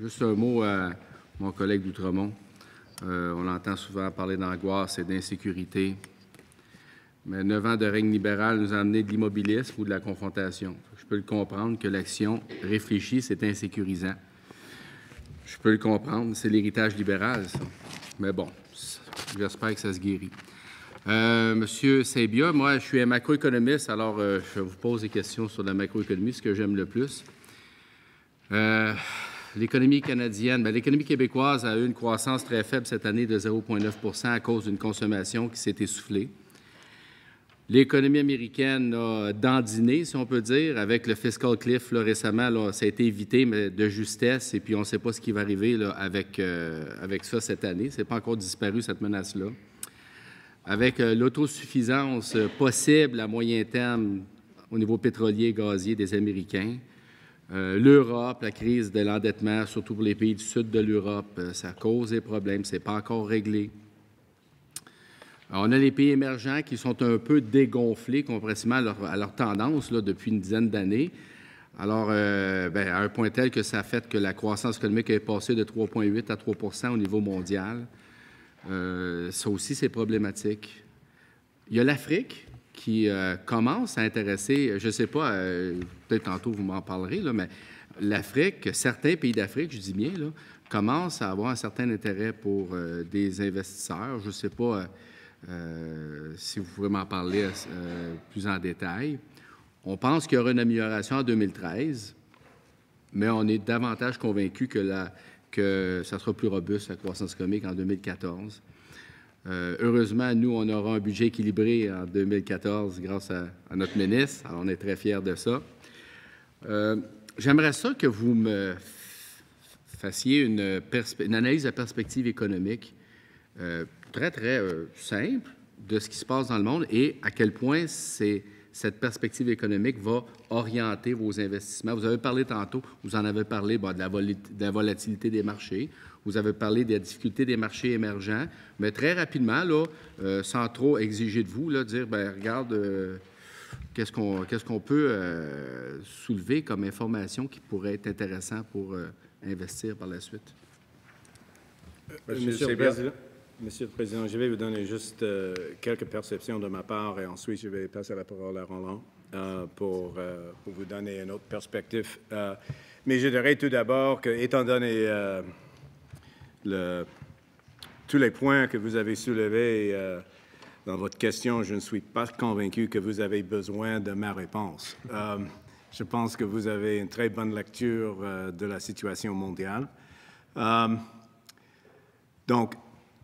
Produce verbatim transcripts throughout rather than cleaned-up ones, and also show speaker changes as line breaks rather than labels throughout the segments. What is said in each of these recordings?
Juste un mot à mon collègue d'Outremont. Euh, on entend souvent parler d'angoisse et d'insécurité. Mais neuf ans de règne libéral nous a amené de l'immobilisme ou de la confrontation. Je peux le comprendre que l'action réfléchie, c'est insécurisant. Je peux le comprendre, c'est l'héritage libéral, ça. Mais bon, j'espère que ça se guérit. Euh, Monsieur Saint-Bia, moi, je suis un macroéconomiste, alors euh, je vous pose des questions sur la macroéconomie, ce que j'aime le plus. Euh, L'économie canadienne, bien, l'économie québécoise a eu une croissance très faible cette année de zéro virgule neuf pour cent à cause d'une consommation qui s'est essoufflée. L'économie américaine a dandiné, si on peut dire, avec le fiscal cliff là, récemment. Là, ça a été évité, mais de justesse, et puis on ne sait pas ce qui va arriver là, avec, euh, avec ça cette année. Ce n'est pas encore disparu, cette menace-là. Avec euh, l'autosuffisance possible à moyen terme au niveau pétrolier et gazier des Américains, euh, l'Europe, la crise de l'endettement, surtout pour les pays du sud de l'Europe, euh, ça cause des problèmes, ce n'est pas encore réglé. Alors, on a les pays émergents qui sont un peu dégonflés comparativement à leur, à leur tendance là, depuis une dizaine d'années. Alors, euh, bien, à un point tel que ça a fait que la croissance économique est passée de trois virgule huit à trois pour cent au niveau mondial. Euh, ça aussi, c'est problématique. Il y a l'Afrique qui euh, commence à intéresser, je ne sais pas, euh, peut-être tantôt vous m'en parlerez, là, mais l'Afrique, certains pays d'Afrique, je dis bien, là, commencent à avoir un certain intérêt pour euh, des investisseurs. Je ne sais pas euh, euh, si vous pouvez m'en parler euh, plus en détail. On pense qu'il y aura une amélioration en deux mille treize, mais on est davantage convaincu que, la, que ça sera plus robuste, la croissance économique, en deux mille quatorze. Euh, heureusement, nous, on aura un budget équilibré en deux mille quatorze grâce à, à notre ministre. Alors, on est très fiers de ça. Euh, J'aimerais ça que vous me fassiez une, une analyse de perspective économique euh, très, très euh, simple de ce qui se passe dans le monde et à quel point c'est, cette perspective économique va orienter vos investissements. Vous avez parlé tantôt, vous en avez parlé bon, de, la vol- de la volatilité des marchés. Vous avez parlé des difficultés des marchés émergents, mais très rapidement, là, euh, sans trop exiger de vous, là, dire, bien, regarde, euh, qu'est-ce qu'on qu'est-ce qu'on peut euh, soulever comme information qui pourrait être intéressant pour euh, investir par la suite?
Monsieur, Monsieur, le Président, Monsieur le Président, je vais vous donner juste euh, quelques perceptions de ma part et ensuite je vais passer la parole à Roland euh, pour, euh, pour vous donner une autre perspective. Euh, mais je dirais tout d'abord que, étant donné euh, Le, tous les points que vous avez soulevés euh, dans votre question, je ne suis pas convaincu que vous avez besoin de ma réponse. Euh, je pense que vous avez une très bonne lecture euh, de la situation mondiale. Euh, donc,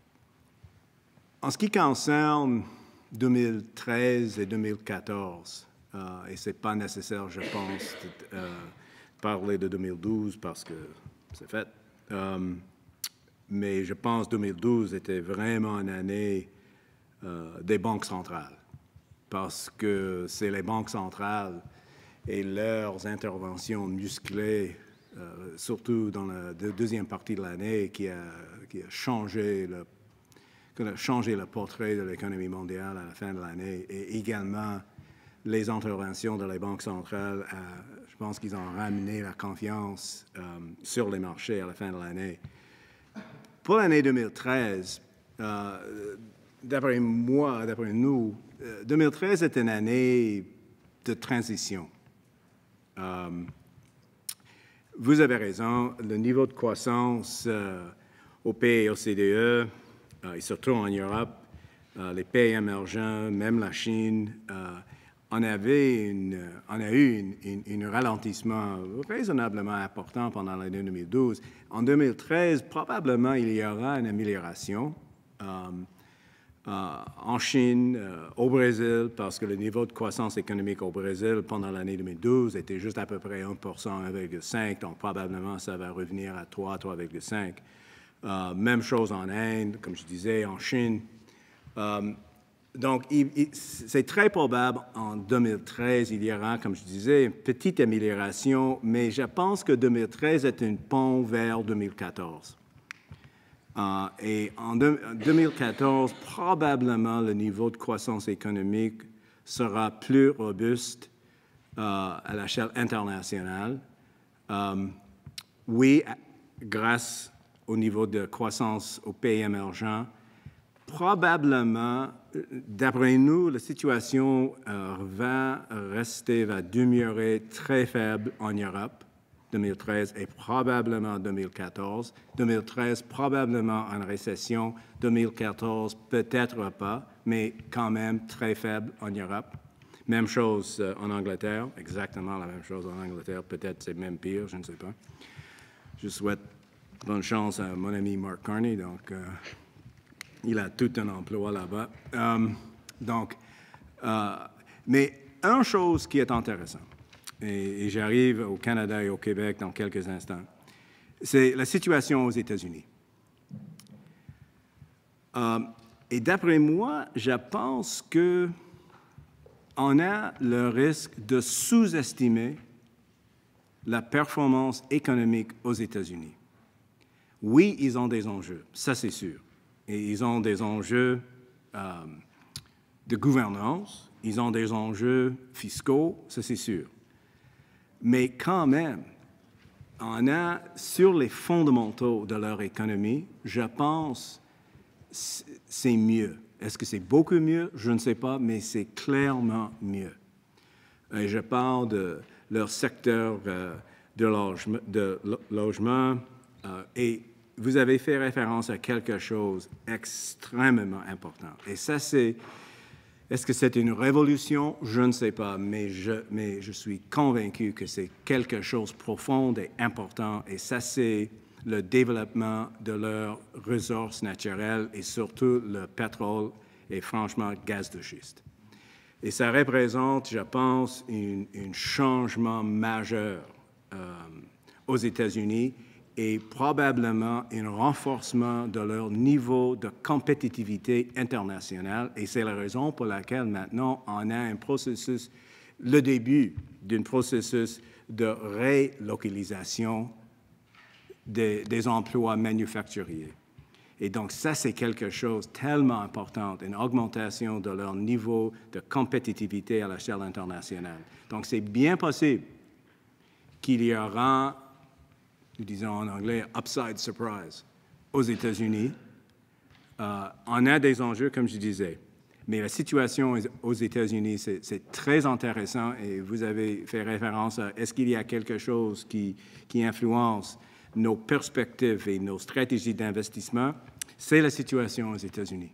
en ce qui concerne deux mille treize et deux mille quatorze, euh, et ce n'est pas nécessaire, je pense, de euh, parler de deux mille douze parce que c'est fait. Euh, Mais je pense que deux mille douze était vraiment une année euh, des banques centrales, parce que c'est les banques centrales et leurs interventions musclées, euh, surtout dans la deuxième partie de l'année, qui a, qui a changé le, qui a changé le portrait de l'économie mondiale à la fin de l'année, et également les interventions de les banques centrales. À, je pense qu'ils ont ramené la confiance euh, sur les marchés à la fin de l'année. Pour l'année deux mille treize, euh, d'après moi, d'après nous, euh, deux mille treize est une année de transition. Euh, vous avez raison, le niveau de croissance euh, aux pays O C D E, euh, et surtout en Europe, euh, les pays émergents, même la Chine, euh, on, avait une, on a eu un ralentissement raisonnablement important pendant l'année deux mille douze. En deux mille treize, probablement, il y aura une amélioration euh, euh, en Chine, euh, au Brésil, parce que le niveau de croissance économique au Brésil pendant l'année deux mille douze était juste à peu près un pour cent, un virgule cinq, donc probablement ça va revenir à trois, trois virgule cinq. Euh, même chose en Inde, comme je disais, en Chine. Euh, Donc, c'est très probable en deux mille treize, il y aura, comme je disais, une petite amélioration, mais je pense que deux mille treize est un pont vers deux mille quatorze. Euh, et en deux mille quatorze, probablement, le niveau de croissance économique sera plus robuste euh, à l'échelle internationale. Euh, oui, grâce au niveau de croissance aux pays émergents. Probablement, d'après nous, la situation euh, va rester, va demeurer très faible en Europe, deux mille treize et probablement deux mille quatorze. deux mille treize, probablement en récession. deux mille quatorze, peut-être pas, mais quand même très faible en Europe. Même chose euh, en Angleterre, exactement la même chose en Angleterre. Peut-être c'est même pire, je ne sais pas. Je souhaite bonne chance à mon ami Mark Carney, donc euh, il a tout un emploi là-bas. Um, donc, euh, mais une chose qui est intéressante, et, et j'arrive au Canada et au Québec dans quelques instants, c'est la situation aux États-Unis. Um, et d'après moi, je pense que on a le risque de sous-estimer la performance économique aux États-Unis. Oui, ils ont des enjeux, ça c'est sûr. Et ils ont des enjeux euh, de gouvernance, ils ont des enjeux fiscaux, ça c'est sûr. Mais quand même, on a, sur les fondamentaux de leur économie, je pense c'est mieux. Est-ce que c'est beaucoup mieux? Je ne sais pas, mais c'est clairement mieux. Et je parle de leur secteur euh, de, logement, de logement euh, et vous avez fait référence à quelque chose d'extrêmement important. Et ça, c'est... Est-ce que c'est une révolution? Je ne sais pas, mais je, mais je suis convaincu que c'est quelque chose de profond et important. Et ça, c'est le développement de leurs ressources naturelles et surtout le pétrole et franchement gaz de schiste. Et ça représente, je pense, un changement majeur euh, aux États-Unis et probablement un renforcement de leur niveau de compétitivité internationale. Et c'est la raison pour laquelle maintenant on a un processus, le début d'un processus de relocalisation des, des emplois manufacturiers. Et donc, ça, c'est quelque chose de tellement important, une augmentation de leur niveau de compétitivité à l'échelle internationale. Donc, c'est bien possible qu'il y aura, nous disons en anglais, upside surprise aux États-Unis. Euh, on a des enjeux, comme je disais, mais la situation aux États-Unis, c'est très intéressant et vous avez fait référence à est-ce qu'il y a quelque chose qui, qui influence nos perspectives et nos stratégies d'investissement, c'est la situation aux États-Unis.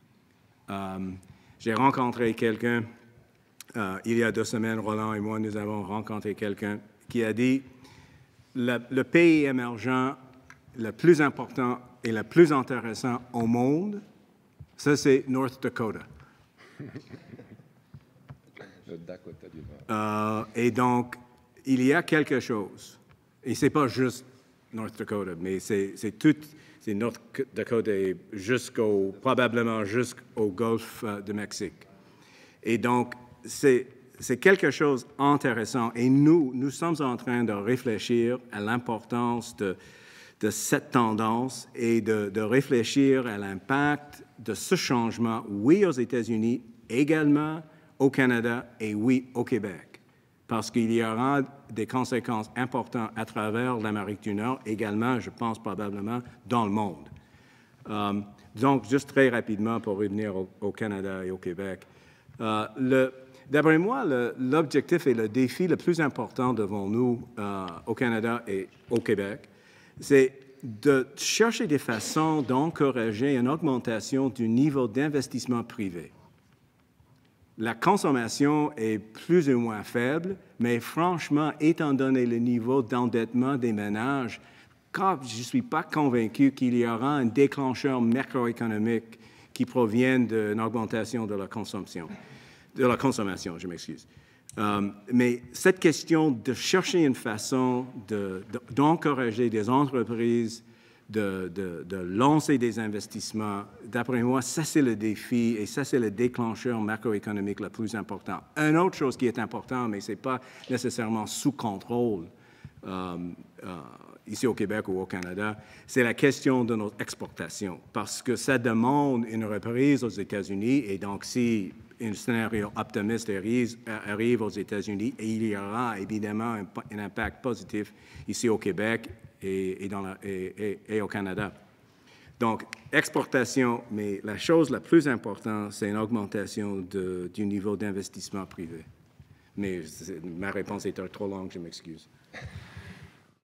Euh, j'ai rencontré quelqu'un, euh, il y a deux semaines, Roland et moi, nous avons rencontré quelqu'un qui a dit le, le pays émergent le plus important et le plus intéressant au monde, ça c'est North Dakota. euh, et donc, il y a quelque chose, et ce n'est pas juste North Dakota, mais c'est tout, c'est North Dakota jusqu'au, probablement jusqu'au golfe du Mexique. Et donc, c'est quelque chose d'intéressant. Et nous, nous sommes en train de réfléchir à l'importance de, de cette tendance et de, de réfléchir à l'impact de ce changement, oui, aux États-Unis, également au Canada et oui, au Québec. Parce qu'il y aura des conséquences importantes à travers l'Amérique du Nord, également, je pense, probablement, dans le monde. Euh, donc, juste très rapidement pour revenir au, au Canada et au Québec. Euh, D'après moi, l'objectif et le défi le plus important devant nous euh, au Canada et au Québec, c'est de chercher des façons d'encourager une augmentation du niveau d'investissement privé. La consommation est plus ou moins faible, mais franchement, étant donné le niveau d'endettement des ménages, quand je ne suis pas convaincu qu'il y aura un déclencheur macroéconomique qui provienne d'une augmentation de la consommation, de la consommation, je m'excuse. Euh, mais cette question de chercher une façon d'encourager de, de, des entreprises De, de, de lancer des investissements, d'après moi, ça c'est le défi et ça c'est le déclencheur macroéconomique le plus important. Une autre chose qui est importante, mais ce n'est pas nécessairement sous contrôle euh, euh, ici au Québec ou au Canada, c'est la question de notre exportation, parce que ça demande une reprise aux États-Unis et donc si un scénario optimiste arrive, arrive aux États-Unis, et il y aura évidemment un, un impact positif ici au Québec et, et, dans la, et, et, et au Canada. Donc, exportation, mais la chose la plus importante, c'est une augmentation de, du niveau d'investissement privé. Mais ma réponse est trop longue, je m'excuse.